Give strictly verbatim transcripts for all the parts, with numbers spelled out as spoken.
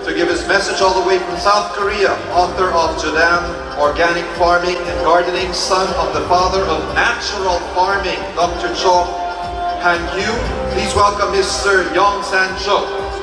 to give his message all the way from South Korea, author of JADAM Organic Farming and Gardening, son of the father of natural farming, Doctor Cho Han Yu. Please welcome Mister Youngsang Cho.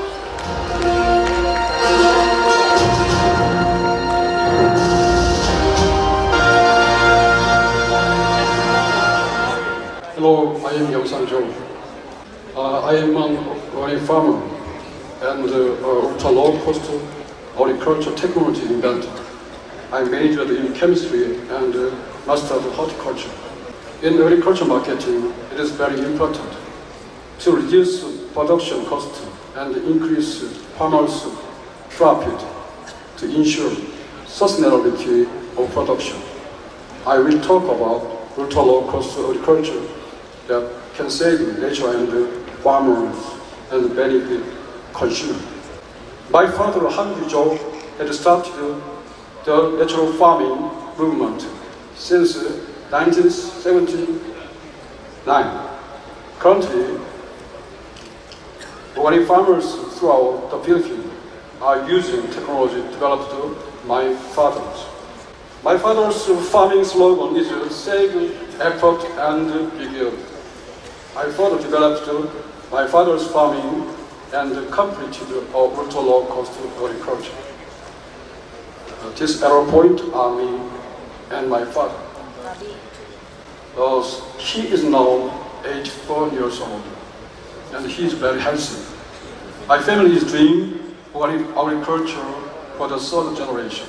Hello, I am Youngsang Cho. Uh, I am an organic farmer and uh, ultra-low-cost horticulture technology inventor. I majored in chemistry and uh, mastered horticulture. In agriculture marketing, it is very important to reduce production cost and increase farmers' profit to ensure sustainability of production. I will talk about ultra-low-cost agriculture that can save nature and farmers and benefit consumers. My father, Han Cho, had started the natural farming movement since nineteen seventy-nine. Currently, organic farmers throughout the Philippines are using technology developed by my father's. My father's farming slogan is save, effort, and big yield. I further developed my father's farming and completed our ultra-low-cost agriculture. Uh, this arrow point are me and my father. Uh, he is now eighty-four years old, and he is very healthy. My family is doing organic agriculture for the third generation.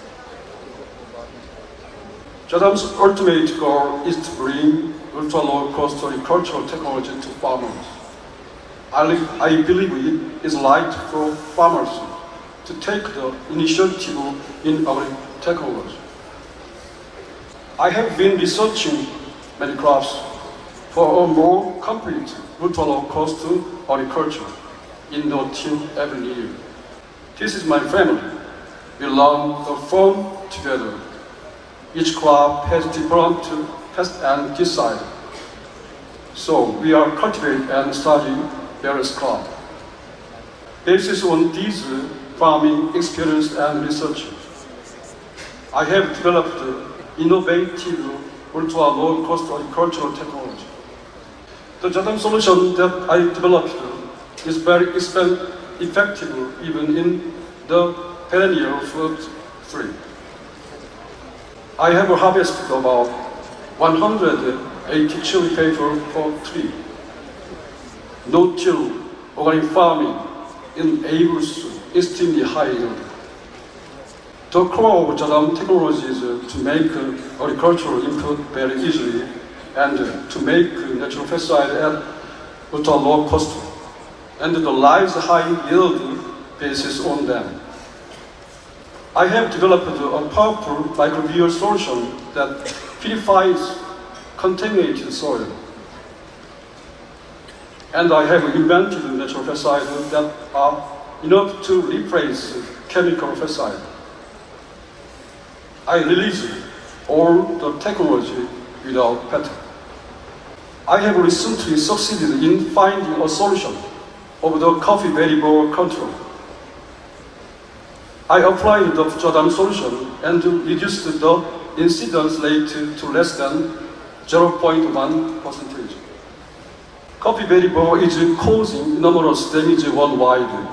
JADAM's ultimate goal is to bring ultra-low-cost agricultural technology to farmers. I, I believe it is right for farmers to take the initiative in our technology. I have been researching many crops for a more complete ultra-low-cost agriculture in the team every year. This is my family. We learn the farm together. Each crop has different pest and pesticide. So we are cultivating and studying various crops. Based on these farming experience and research, I have developed innovative ultra-low-cost agricultural technology. The JADAM solution that I developed is very effective even in the perennial fruit tree. I have harvested about one hundred eighty chili pepper per tree. No-till organic farming enables extremely high yield. The core of JADAM technology is to make agricultural input very easily and to make natural pesticide at ultra low cost, and the live's high yield basis on them. I have developed a powerful microbial solution that purifies contaminated soil. And I have invented natural pesticides that are enough to replace chemical pesticide. I release all the technology without patent. I have recently succeeded in finding a solution of the coffee variable control. I applied the JADAM solution and reduced the incidence rate to less than zero point one percent. Coffee variable is causing enormous damage worldwide.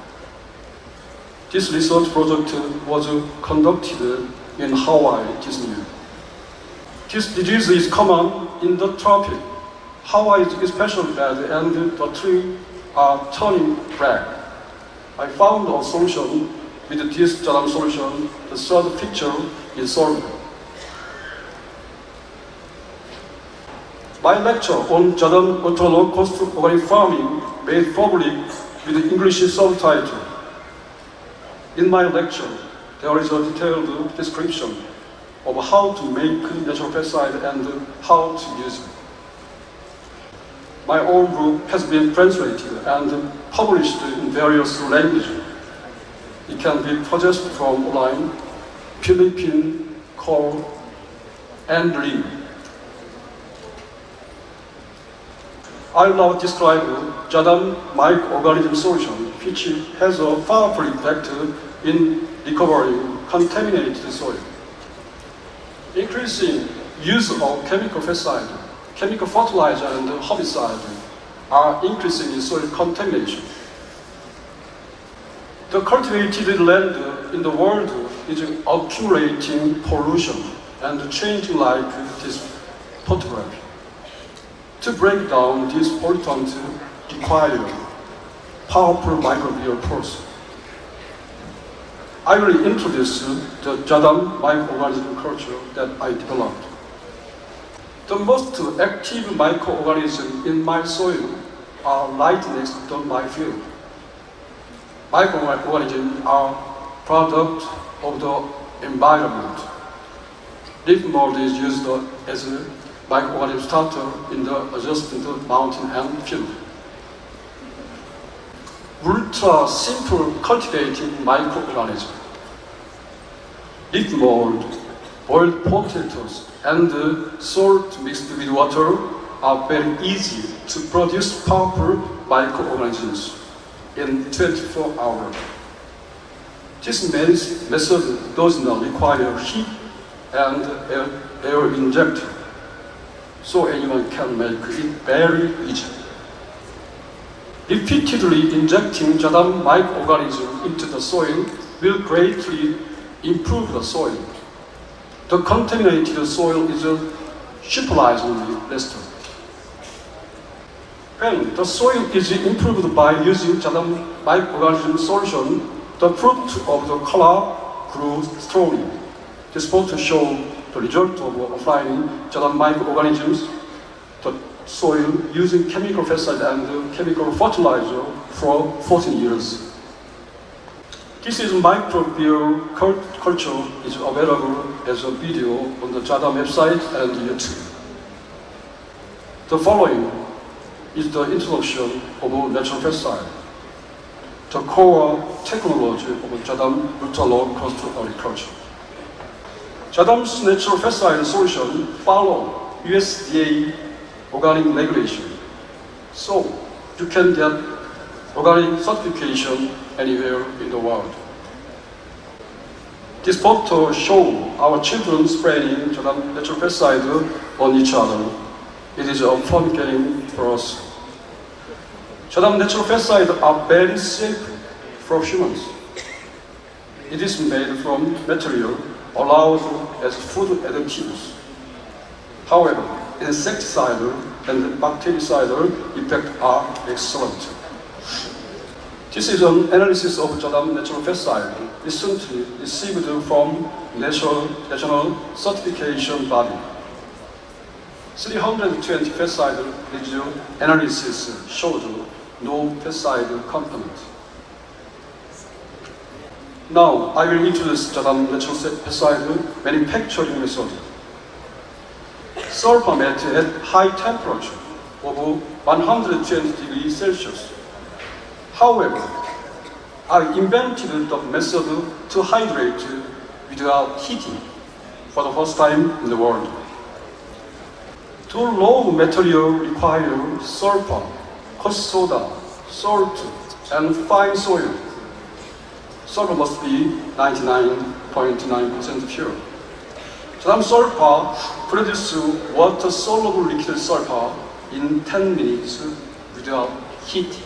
This research project was conducted in Hawaii this year. This disease is common in the tropics. Hawaii is especially bad and the trees are turning black. I found a solution with this JADAM solution. The third picture is solved. My lecture on JADAM ultra-low-cost organic farming made public with English subtitle. In my lecture, there is a detailed description of how to make natural pesticide and how to use it. My own book has been translated and published in various languages. It can be purchased from online, Philippine, call, and read. I will now describe JADAM Microorganism Solution, which has a powerful effect in recovering contaminated soil. Increasing use of chemical pesticide, chemical fertilizer and herbicide are increasing in soil contamination. The cultivated land in the world is accumulating pollution and changing like this photograph. To break down these pollutants require powerful microbial process. I will introduce the JADAM microorganism culture that I developed. The most active microorganisms in my soil are right next to my field. Microorganisms are products of the environment. Leaf mold is used as a microorganism starter in the adjacent mountain and field. Ultra simple cultivated microorganisms. Leaf mold, boiled potatoes, and salt mixed with water are very easy to produce powerful microorganisms in twenty-four hours. This method does not require heat and air, air injection, so anyone can make it very easy. Repeatedly injecting JADAM microorganisms into the soil will greatly improve the soil. The contaminated soil is surprisingly restored. When the soil is improved by using JADAM Microorganism Solution, the fruit of the color grows strongly. This photo shows the result of applying JADAM microorganisms to soil using chemical pesticide and chemical fertilizer for fourteen years. This is microbial culture is available as a video on the JADAM website and YouTube. The following is the introduction of natural pesticide, the core technology of JADAM ultra-low cost agriculture. JADAM's natural pesticide solution follow U S D A organic regulation, so you can get organic certification anywhere in the world. This photo shows our children spraying JADAM natural pesticide on each other. It is a fun game for us. JADAM natural pesticides are very safe for humans. It is made from material allowed as food additives. However, insecticide and bactericide effects are excellent. This is an analysis of JADAM natural pesticide recently received from National, National Certification Body. three hundred twenty pesticide residue analysis showed no pesticide component. Now, I will introduce JADAM natural pesticide manufacturing method. Sulfur made at high temperature of one hundred twenty degrees Celsius. However, I invented the method to hydrate without heating for the first time in the world. To raw material require sulfur, caustic soda, salt, and fine soil. Sulfur must be ninety-nine point nine percent pure. JADAM sulfur produces water-soluble liquid sulfur in ten minutes without heat.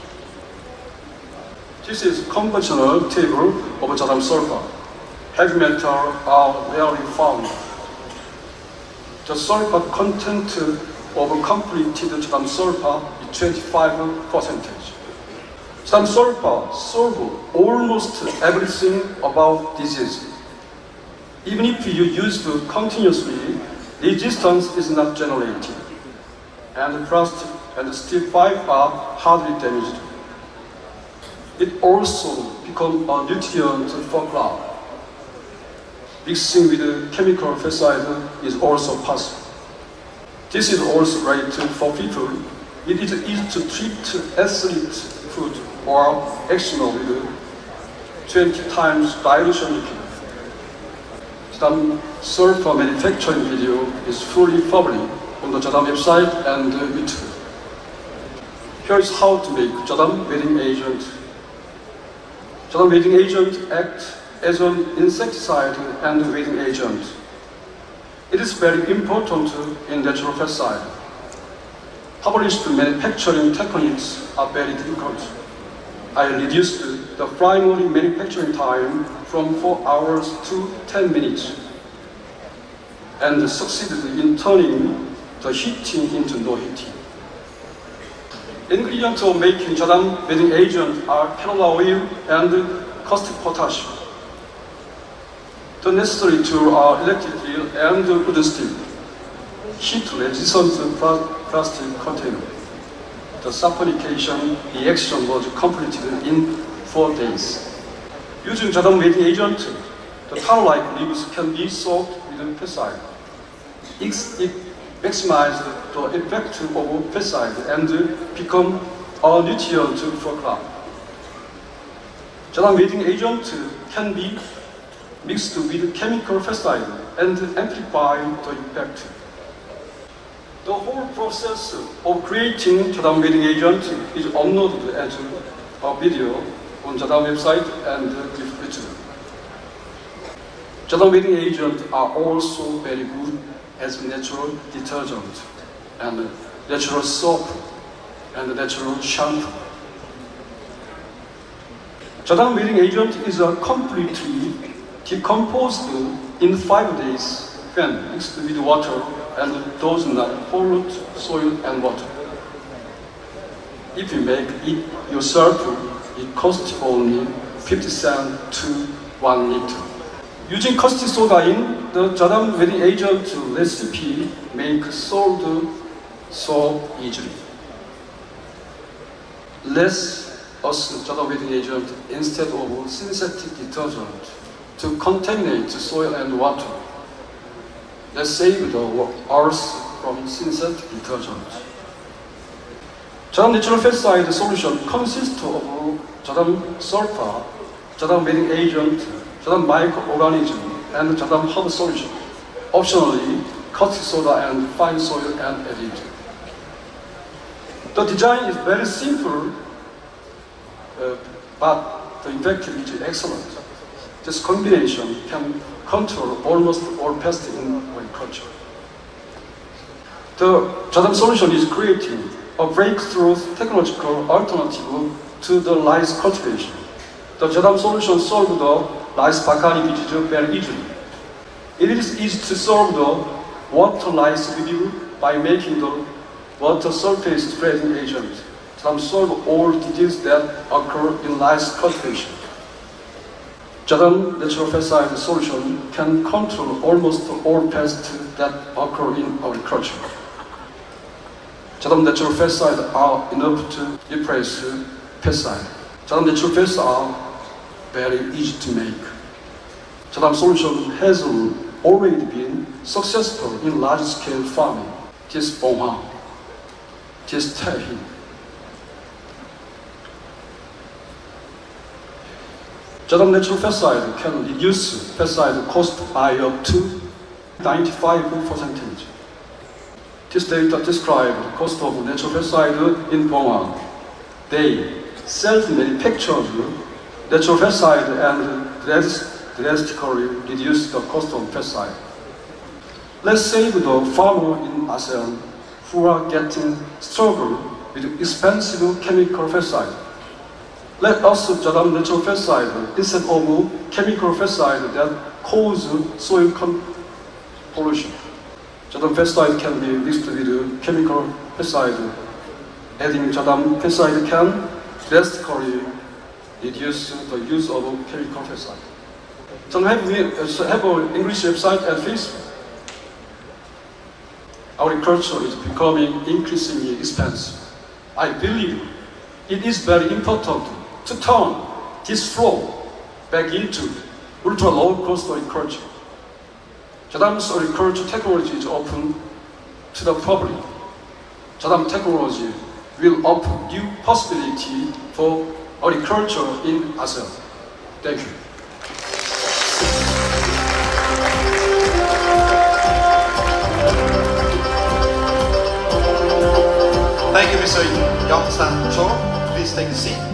This is conventional table of JADAM sulfur. Heavy metals are rarely found. The sulfur content of completed JADAM sulfur is twenty-five percent. JADAM sulfur solves almost everything about disease. Even if you use it continuously, resistance is not generated, and plastic and steel pipe are hardly damaged. It also becomes a nutrient for crop. Mixing with chemical pesticide is also possible. This is also great for people. It is easy to treat athlete food or eczema with twenty times dilution liquid. JADAM sulfur manufacturing video is fully public on the JADAM website and YouTube. Here is how to make JADAM Wetting Agent. JADAM Wetting Agent acts as an insecticide and wetting agent. It is very important in natural pesticide. Published manufacturing techniques are very difficult. I reduced the primary manufacturing time from four hours to ten minutes and succeeded in turning the heating into no heating. Ingredients of making JADAM Wetting Agent are canola oil and caustic potash. The necessary tools are electric eel and wooden steel, heat-resistant plastic container. The saponification reaction was completed in four days. Using JADAM Wetting Agent, the tar-like leaves can be soaked with pesticide. It maximizes the effect of pesticide and become a nutrient for crop. JADAM Wetting Agent can be mixed with chemical pesticide and amplify the effect. The whole process of creating JADAM Wetting Agent is uploaded as a video on JADAM website and YouTube. JADAM Wetting Agents are also very good as natural detergent and natural soap and natural shampoo. JADAM Wetting Agent is a completely decomposed in five days when mixed with water and does not pollute soil and water. If you make it yourself, it costs only fifty cents to one liter. Using caustic soda in the JADAM Wetting Agent recipe makes salt soap easily. Let's use JADAM Wetting Agent instead of synthetic detergent to contaminate soil and water. Let's save the earth from synthetic detergent. JADAM Natural Pesticide Solution consists of JADAM Sulfur, JADAM Wetting Agent, JADAM Microorganism, and JADAM Herb Solution. Optionally, caustic soda and fine soil and added. The design is very simple, uh, but the effectivity is excellent. This combination can control almost all pests in agriculture. The JADAM solution is creating a breakthrough technological alternative to the lice cultivation. The JADAM solution solves the lice bakanae disease very easily. It is easy to solve the water lice weevil by making the water surface spreading agent. JADAM solves all diseases that occur in lice cultivation. JADAM Natural Pesticide Solution can control almost all pests that occur in agriculture. JADAM Natural Pesticides are enough to replace pesticide. JADAM Natural Pesticides are very easy to make. JADAM Solution has already been successful in large-scale farming. This Bonghang, this Tahi. JADAM Natural Pesticide can reduce pesticide cost by up to ninety-five percent. This data describes the cost of natural pesticide in Bonghang. They self-manufactured natural pesticide and drastically reduce the cost of pesticide. Let's save the farmer in ASEAN who are getting struggle with expensive chemical pesticide. Let us use JADAM natural pesticide instead of chemical pesticide that cause soil pollution. JADAM pesticide can be mixed with chemical pesticide. Adding JADAM pesticide can drastically reduce the use of chemical pesticide. JADAM have, have an English website and Facebook. Agriculture is becoming increasingly expensive. I believe it is very important to turn this flow back into ultra-low cost agriculture. JADAM's agriculture technology is open to the public. JADAM technology will open new possibility for agriculture in ASEAN. Thank you. Thank you, Mister Youngsang Cho. Please take a seat.